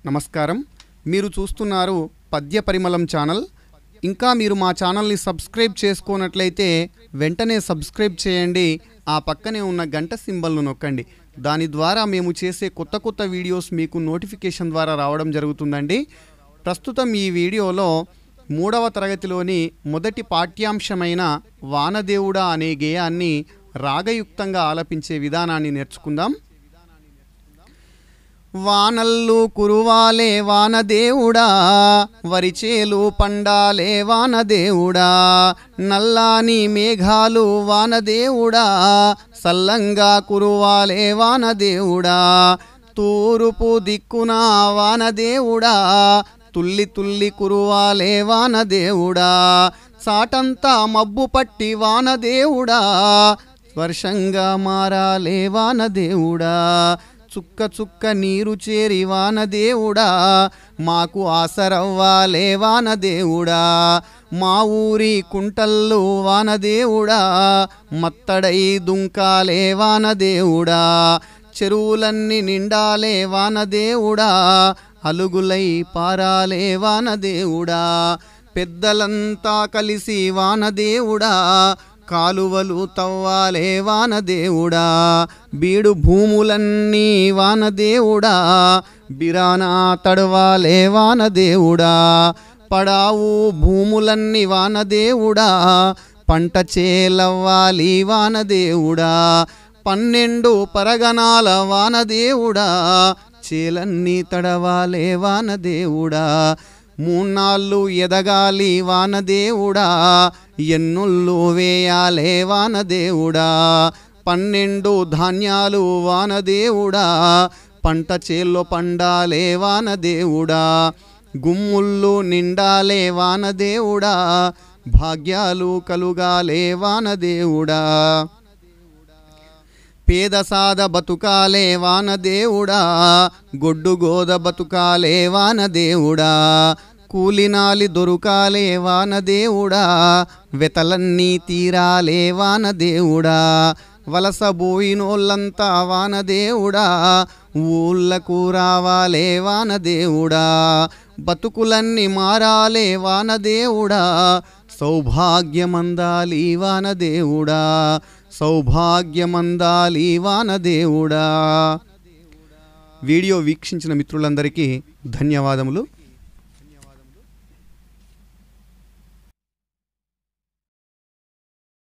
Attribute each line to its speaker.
Speaker 1: నమస్కారం. మీరు చూస్తున్నారు పద్య పరిమళం ఛానల్. ఇంకా మీరు మా ఛానల్ని సబ్స్క్రైబ్ చేసుకోనట్లయితే వెంటనే సబ్స్క్రైబ్ చేయండి. ఆ పక్కనే ఉన్న గంట సింబల్ను నొక్కండి. దాని ద్వారా మేము చేసే కొత్త వీడియోస్ మీకు నోటిఫికేషన్ ద్వారా రావడం జరుగుతుందండి. ప్రస్తుతం ఈ వీడియోలో 3వ తరగతిలోని మొదటి పాఠ్యాంశమైన వానదేవుడా అనే గేయాన్ని రాగయుక్తంగా ఆలపించే విధానాన్ని నేర్చుకుందాం. వానల్లు కురువాలే వానదేవుడా, వరిచేలు పండాలే వానదేవుడా, నల్లాని మేఘాలు వానదేవుడా, సల్లంగా కురువాలే వానదేవుడా, తూరుపు దిక్కున వానదేవుడా, తుల్లి తుల్లి కురువాలే వానదేవుడా, సాటంతా మబ్బు పట్టి వానదేవుడా, వర్షంగా మారాలే వానదేవుడా, చుక్క చుక్క నీరు చేరి వానదేవుడా, మాకు ఆసరవ్వాలే వానదేవుడా, మా ఊరి కుంటల్లో వానదేవుడా, మత్తడై దుంకాలే వానదేవుడా, చెరువులన్నీ నిండాలే వానదేవుడా, అలుగులై పారాలే వానదేవుడా, పెద్దలంతా కలిసి వానదేవుడా, కాలువలు తవ్వాలే వానదేవుడా, బీడు భూములన్నీ వానదేవుడా, బిరానా తడవాలే వానదేవుడా, పడావు భూములన్నీ వానదేవుడా, పంట చేలవ్వాలి వానదేవుడా, 12 పరగణాల వానదేవుడా, చేలన్నీ తడవాలే వానదేవుడా, 3 నాళ్ళు ఎదగాలి వానదేవుడా, ఎన్నుళ్ళు వేయాలే వానదేవుడా, 12 ధాన్యాలు వానదేవుడా, పంట చేల్లో పండాలే వానదేవుడా, గుమ్ముళ్ళు నిండాలే వానదేవుడా, భాగ్యాలు కలుగాలే వానదేవుడా, పేద సాద బతుకాలే వానదేవుడా, గొడ్డు గోద బతుకాలే వానదేవుడా, కూలినాలి దొరుకాలే వానదేవుడా, వెతలన్నీ తీరాలే వానదేవుడా, వలస బోయినోళ్ళంతా వానదేవుడా, ఊళ్ళకు రావాలే వానదేవుడా, బతుకులన్నీ మారాలే వానదేవుడా, సౌభాగ్యమందాలి వానదేవుడా, సౌభాగ్యమందాలి వానదేవుడా. వీడియో వీక్షించిన మిత్రులందరికీ ధన్యవాదములు.